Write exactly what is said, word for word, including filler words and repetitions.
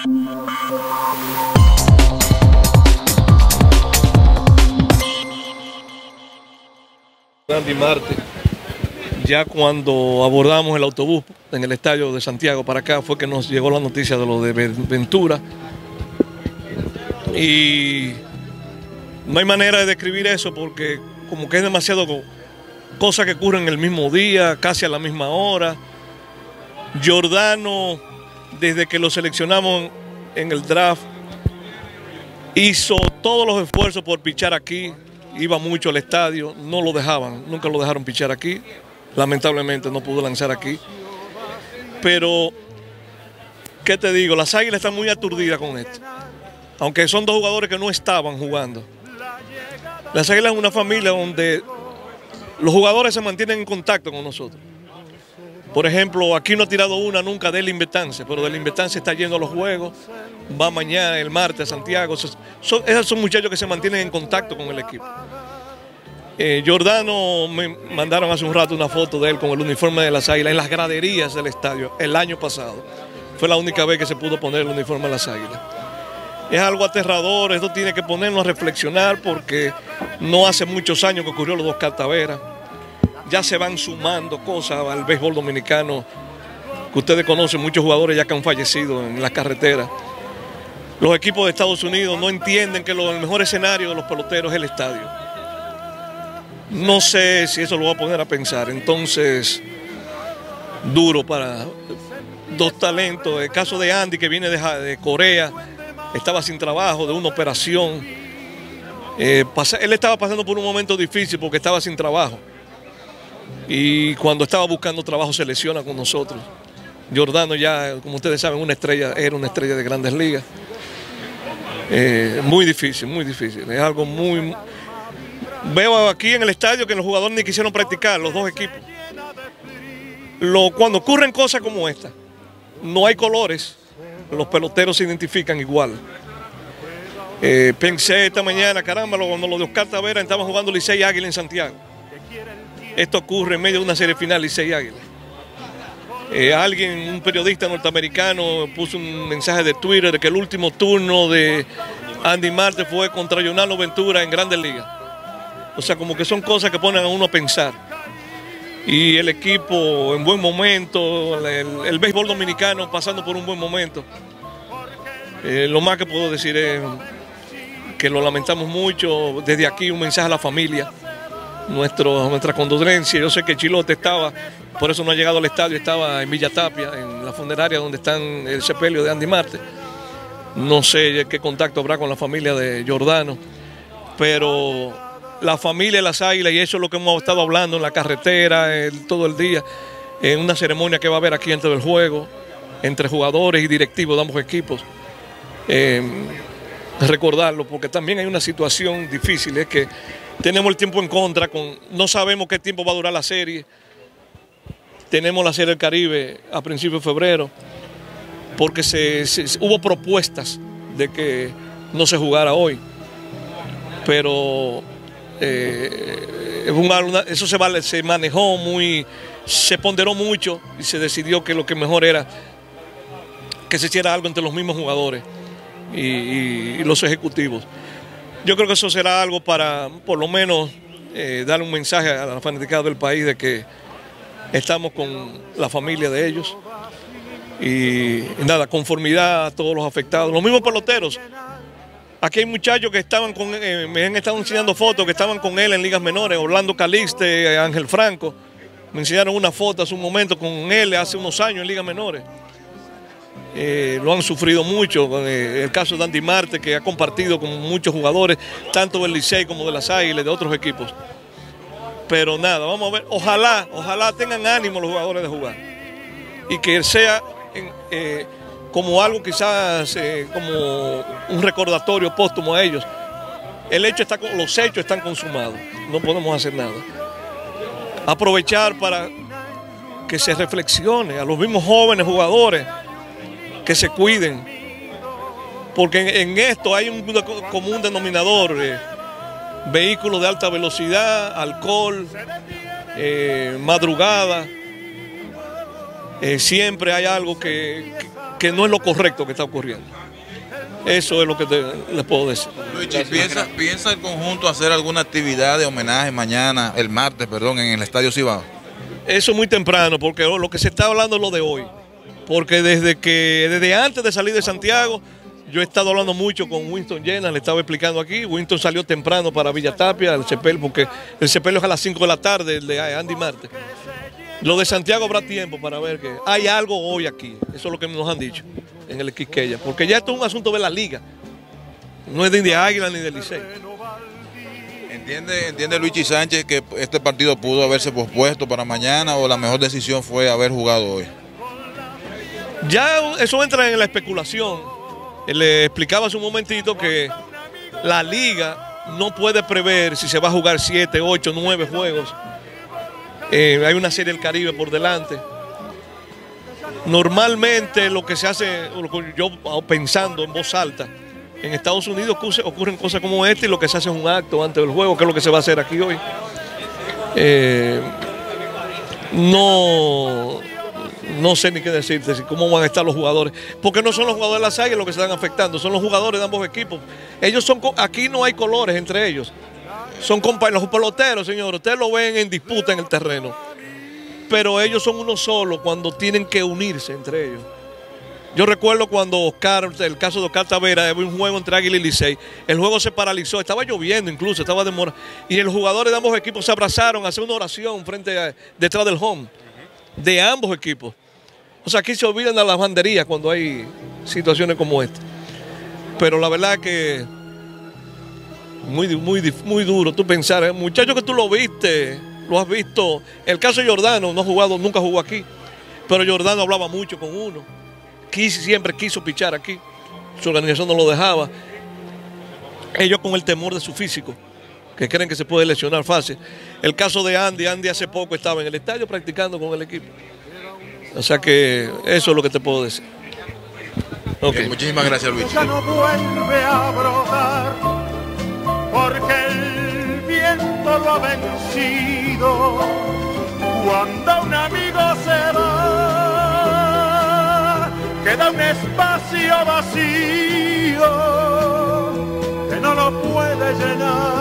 Andy Marte, ya cuando abordamos el autobús en el estadio de Santiago para acá fue que nos llegó la noticia de lo de Ventura, y no hay manera de describir eso porque como que es demasiado cosas que ocurren el mismo día, casi a la misma hora. Giordano, desde que lo seleccionamos en el draft, hizo todos los esfuerzos por pichar aquí. Iba mucho al estadio, no lo dejaban, nunca lo dejaron pichar aquí. Lamentablemente no pudo lanzar aquí. Pero, ¿qué te digo? Las Águilas están muy aturdidas con esto. Aunque son dos jugadores que no estaban jugando. Las Águilas es una familia donde los jugadores se mantienen en contacto con nosotros. Por ejemplo, aquí no ha tirado una nunca de Invertance, pero de Invertance está yendo a los juegos, va mañana, el martes a Santiago. Son, esos son muchachos que se mantienen en contacto con el equipo. Eh, Giordano, me mandaron hace un rato una foto de él con el uniforme de las Águilas en las graderías del estadio el año pasado. Fue la única vez que se pudo poner el uniforme de las Águilas. Es algo aterrador, esto tiene que ponernos a reflexionar porque no hace muchos años que ocurrió los dos Cartaveras. Ya se van sumando cosas al béisbol dominicano, que ustedes conocen, muchos jugadores ya que han fallecido en las carreteras. Los equipos de Estados Unidos no entienden que lo, el mejor escenario de los peloteros es el estadio. No sé si eso lo va a poner a pensar, entonces, duro para dos talentos. El caso de Andy, que viene de, de Corea, estaba sin trabajo, de una operación. Eh, pasa, él estaba pasando por un momento difícil porque estaba sin trabajo. Y cuando estaba buscando trabajo se lesiona con nosotros. Giordano ya, como ustedes saben, una estrella, era una estrella de Grandes Ligas. Eh, muy difícil, muy difícil. Es algo muy... Veo aquí en el estadio que los jugadores ni quisieron practicar, los dos equipos. Lo, cuando ocurren cosas como esta, no hay colores, los peloteros se identifican igual. Eh, pensé esta mañana, caramba, cuando los de Oscar Taveras estaban jugando Licey Águila en Santiago. Esto ocurre en medio de una serie final Licey Águila. Eh, alguien, un periodista norteamericano, puso un mensaje de Twitter de que el último turno de Andy Marte fue contra Yonalo Ventura en Grandes Ligas. O sea, como que son cosas que ponen a uno a pensar. Y el equipo en buen momento, el, el béisbol dominicano pasando por un buen momento. Eh, lo más que puedo decir es que lo lamentamos mucho. Desde aquí un mensaje a la familia. Nuestro, nuestra condolencia. Yo sé que Chilote estaba, por eso no ha llegado al estadio, estaba en Villa Tapia, en la funeraria donde están el sepelio de Andy Marte. No sé qué contacto habrá con la familia de Giordano, pero la familia de las Águilas, y eso es lo que hemos estado hablando en la carretera el, todo el día, en una ceremonia que va a haber aquí antes del juego, entre jugadores y directivos de ambos equipos. Eh, recordarlo, porque también hay una situación difícil, es que tenemos el tiempo en contra, con, no sabemos qué tiempo va a durar la serie. Tenemos la Serie del Caribe a principios de febrero, porque se, se, hubo propuestas de que no se jugara hoy. Pero eh, una, eso se, se manejó muy, se ponderó mucho y se decidió que lo que mejor era que se hiciera algo entre los mismos jugadores y, y, y los ejecutivos. Yo creo que eso será algo para, por lo menos, eh, dar un mensaje a la fanaticada del país de que estamos con la familia de ellos. Y, y nada, conformidad a todos los afectados. Los mismos peloteros. Aquí hay muchachos que estaban con eh, me han estado enseñando fotos que estaban con él en ligas menores. Orlando Calixte, Ángel Franco. Me enseñaron una foto hace un momento con él hace unos años en ligas menores. Eh, lo han sufrido mucho, eh, el caso de Andy Marte, que ha compartido con muchos jugadores, tanto del Licey como de las Águilas, de otros equipos. Pero nada, vamos a ver, ojalá, ojalá tengan ánimo los jugadores de jugar. Y que sea en, eh, como algo quizás, eh, como un recordatorio póstumo a ellos. El hecho está, los hechos están consumados, no podemos hacer nada. Aprovechar para que se reflexione a los mismos jóvenes jugadores, que se cuiden, porque en, en esto hay un común denominador, eh, vehículos de alta velocidad, alcohol, eh, madrugada, eh, siempre hay algo que, que, que no es lo correcto que está ocurriendo. Eso es lo que te, les puedo decir. Luigi, ¿piensa, ¿piensa el conjunto hacer alguna actividad de homenaje mañana, el martes, perdón, en el Estadio Cibao? Eso es muy temprano, porque lo que se está hablando es lo de hoy. Porque desde que desde antes de salir de Santiago, yo he estado hablando mucho con Winston Llena, le estaba explicando aquí. Winston salió temprano para Villa Tapia, el Cepel, porque el Cepel es a las cinco de la tarde, el de Andy Marte. Lo de Santiago habrá tiempo para ver que hay algo hoy aquí. Eso es lo que nos han dicho en el Quisqueya. Porque ya esto es un asunto de la liga. No es de Águila ni de Licey. ¿Entiende, ¿Entiende Luigi Sánchez que este partido pudo haberse pospuesto para mañana o la mejor decisión fue haber jugado hoy? Ya eso entra en la especulación. Le explicaba hace un momentito que la liga no puede prever si se va a jugar siete, ocho, nueve juegos. Eh, hay una serie del Caribe por delante. Normalmente lo que se hace, yo pensando en voz alta, en Estados Unidos ocurren cosas como esta y lo que se hace es un acto antes del juego, que es lo que se va a hacer aquí hoy. Eh, no, no sé ni qué decirte, cómo van a estar los jugadores, porque no son los jugadores de las Águilas los que se están afectando, son los jugadores de ambos equipos. Ellos son, aquí no hay colores entre ellos. Son compañeros, los peloteros, señores, ustedes lo ven en disputa en el terreno, pero ellos son uno solo cuando tienen que unirse entre ellos. Yo recuerdo cuando Oscar, el caso de Oscar Tavera, había un juego entre Águila y Licey, el juego se paralizó, estaba lloviendo incluso, estaba demorado, y los jugadores de ambos equipos se abrazaron a hacer una oración frente a, detrás del home, de ambos equipos. O sea, aquí se olvidan de las banderías cuando hay situaciones como esta. Pero la verdad que Muy, muy, muy duro tú pensar, ¿eh? Muchacho que tú lo viste, lo has visto. El caso de Jordano, no ha jugado, nunca jugó aquí, pero Jordano hablaba mucho con uno. Quis, siempre quiso pichar aquí, su organización no lo dejaba. Ellos con el temor de su físico, que creen que se puede lesionar fácil. El caso de Andy, Andy hace poco estaba en el estadio practicando con el equipo. O sea que eso es lo que te puedo decir. Okay. Bien, muchísimas gracias, Luis. Ya no vuelve a brotar, porque el viento lo ha vencido. Cuando un amigo se va, queda un espacio vacío que no lo puede llenar.